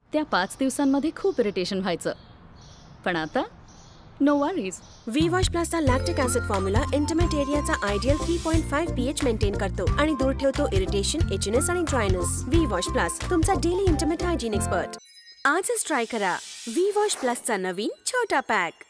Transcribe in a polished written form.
त्या 5 दिवसांमध्ये खूप इरिटेशन व्हायचं. पण आता नो वरीज. व्ही वॉश प्लसचा लॅक्टिक ऍसिड फॉर्म्युला इंटिमेट एरियाचा आयडियल 3.5 pH मेंटेन करतो आणि दूर ठेवतो इरिटेशन, इचनेस आणि ड्रायनेस. व्ही वॉश प्लस, तुमचा डेली इंटिमेट हायजीन एक्सपर्ट. आजच ट्राय करा व्ही वॉश प्लसचा नवीन छोटा पॅक.